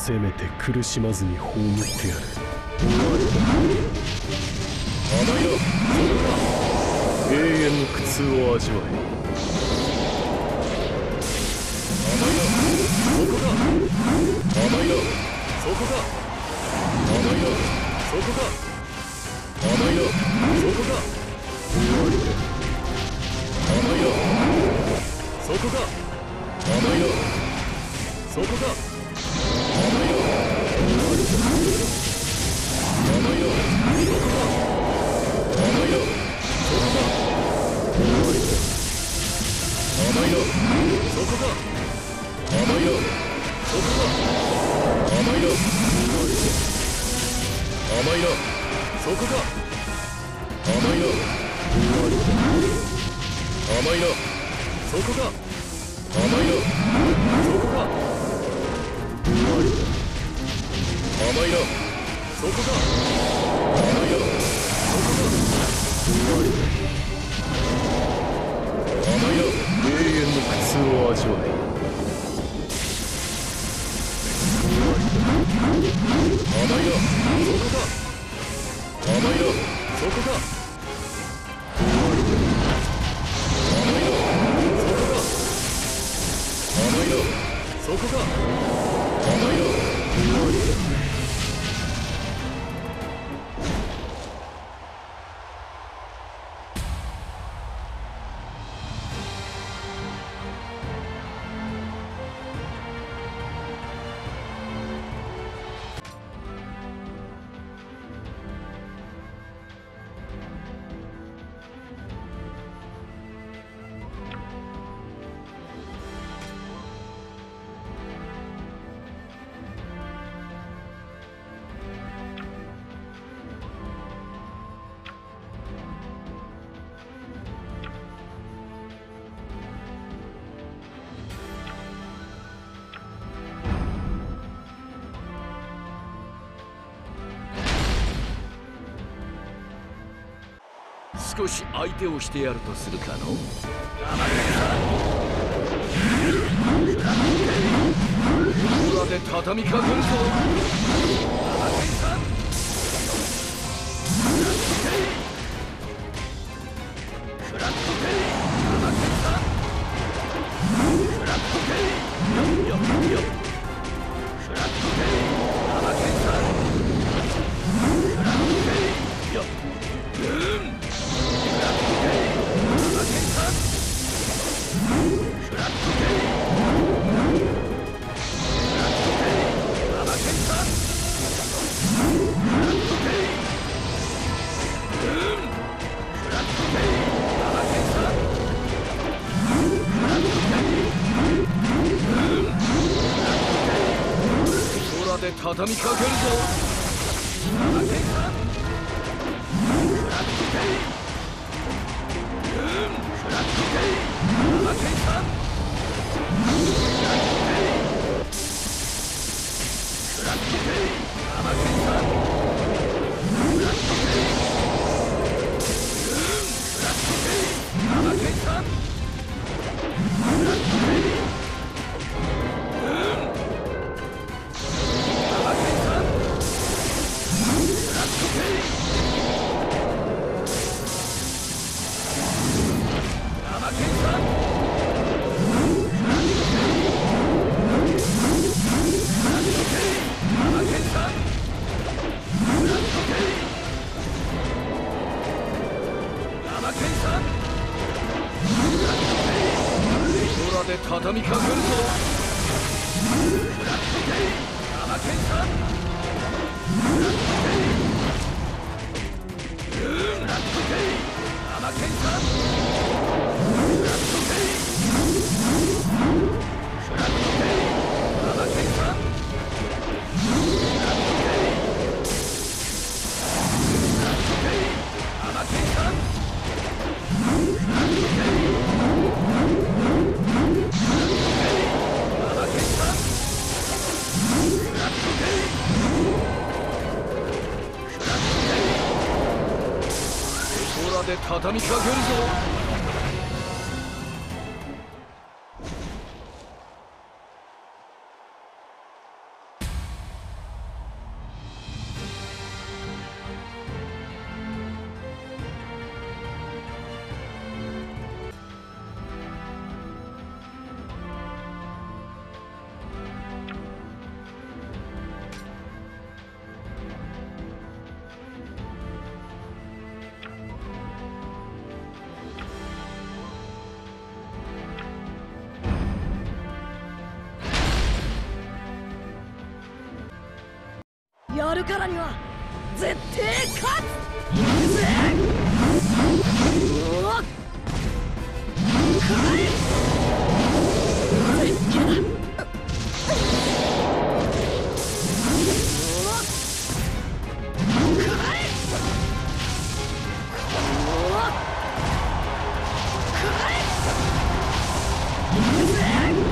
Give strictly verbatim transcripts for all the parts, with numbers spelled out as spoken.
せめて苦しまずに葬ってやる。甘いよ、永遠の苦痛を味わえ。甘いよ、そこか。甘いよ、そこか。甘いよ、そこか。甘いよ、そこか。甘いよ、そこか。甘いよ、そこか。甘いよ、甘いよ、そこか。甘いよ、そこか。甘いよ、そこか。甘いよ、そこか。甘いよ、甘いよ、そこか。甘いよ、甘いよ、そこか。甘いよ、そこか。甘いよ、そこか。甘いよ、そこか。甘いよ、永遠の苦痛を味わえ。甘いよ、そこか。甘いよ、そこか。甘いよ、そこか。甘いよ、そこか。甘いよ。 少し相手をしてやるとするかの。裏で畳みかけるぞ。畳みかけるぞ。で畳みかけるぞ。で畳みかけるぞ。 わるからには絶対勝つ。行くぜ。うわっかえ絶景だ。うわっかえうわっかえ行くぜ。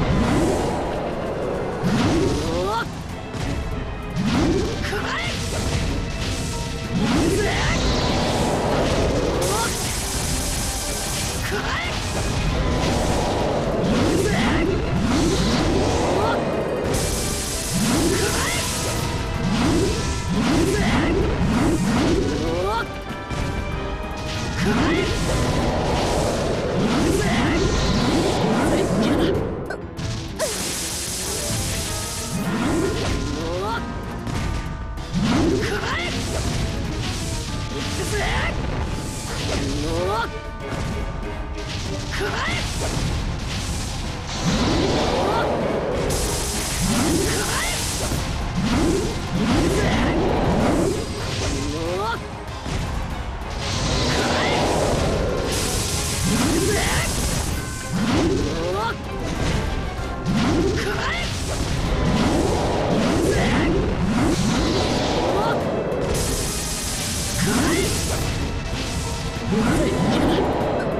うわっかえ行くぜ。うわっかえ行くぜ。うわっかえ行くぜ。うわっかえ行くぜ。絶景だ。うわっかえ行くぜ。うわっかえうわっかえ行くぜ。うわっかえ行くぜ。うわっかえ行くぜ。うわっかえ絶景だ。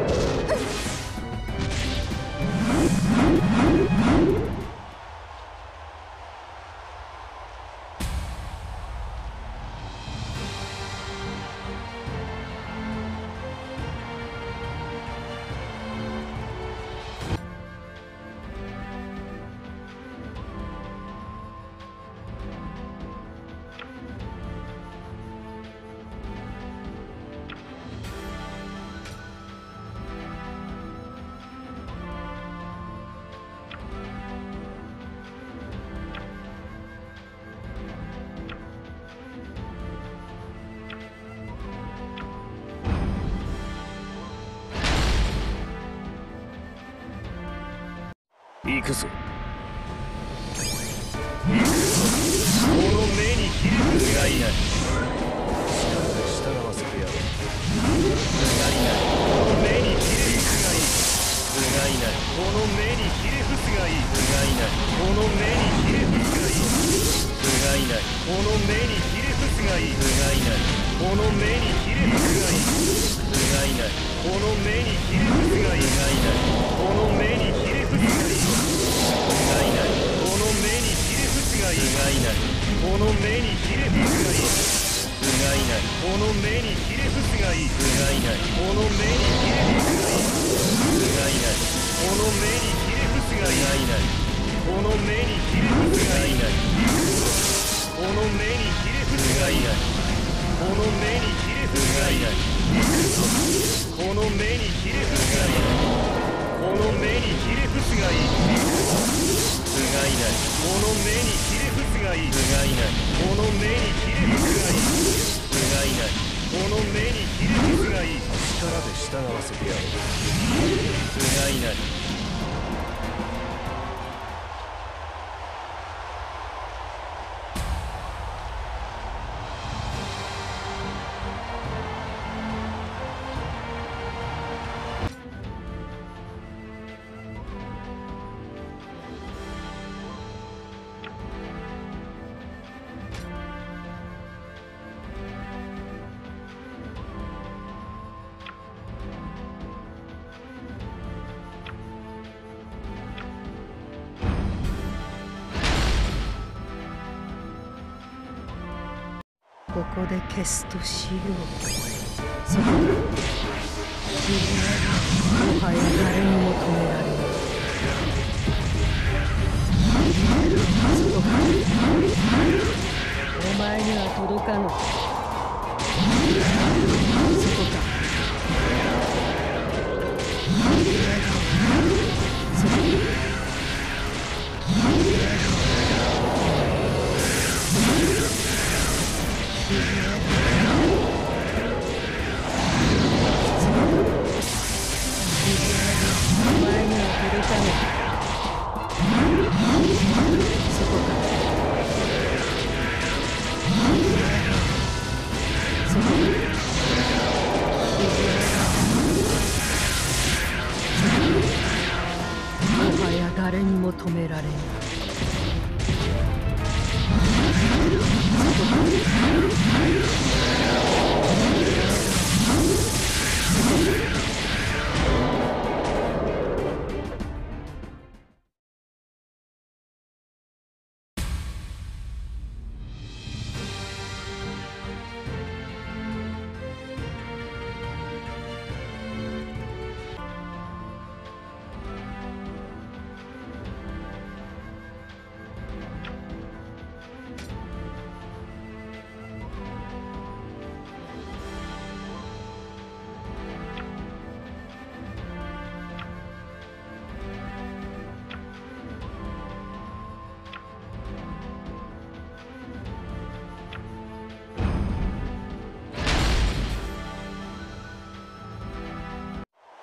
行くぞ。行くぞ。この目にひれ伏がいない。力で従わせてやる。不甲斐ない。この目にひれ伏がいい。不甲斐ない。この目にひれ伏がいい。不甲斐ない。この目にひれ伏がいい。不甲斐ない。この目にひれ伏がいい。不甲斐ない。この目にひれ伏がいい。不甲斐ない。この目にひれ伏がいい。不甲斐ない。この目にひれ伏がいい。不甲斐ない。この目にひれ伏がいい。不甲斐ない。この目にひれ伏がいい。不甲斐ない。この目にひれ伏がいい。不甲斐ない。この目にひれ伏がいい。不甲斐ない。この目にひれ伏がいい。この目にひれ伏がいい。この目にひれ伏がいい。この目にひれ伏がいい。この目にひれ伏がいい。この目にひれ伏がいい。不甲斐ない。この目にひれ伏がいい。不甲斐ない。この目にひれ伏がいい。不甲斐ない。この目にひれ伏がいい。力で従わせてやる。不甲斐ない。 ここで消すとしよう。そこだ。君はもはや誰にも止められない。そこか。お前には届かぬ。そこか。そこか。そこか。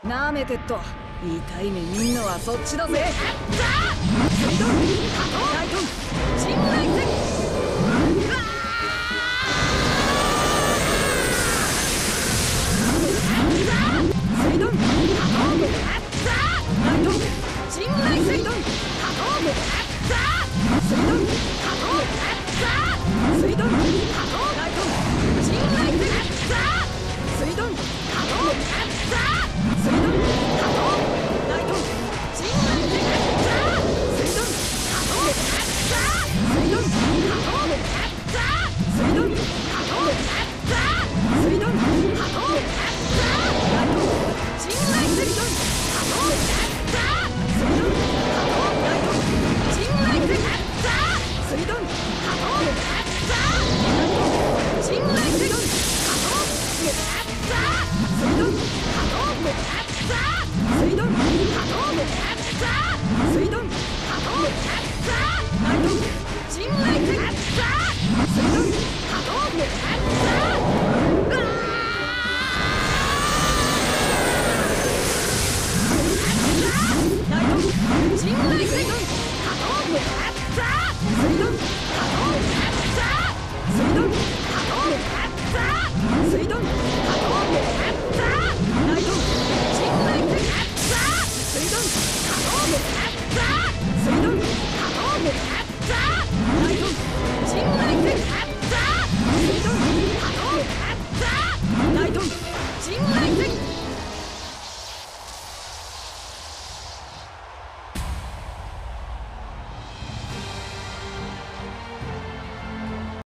なめてっと痛い目見んのはそっちだぜ。水遁加藤大遁陣内戦。水遁加藤大遁陣内水遁加藤水遁加藤水遁加藤大遁陣内戦。水遁加藤水遁加藤大遁陣内戦。水遁加藤水遁加藤水遁加藤水遁加藤大遁陣内戦。水遁加藤水遁加藤大遁陣内戦。水遁加藤陣内戦。水遁加藤水遁加藤水遁加藤水遁加藤大遁陣内戦。水遁加藤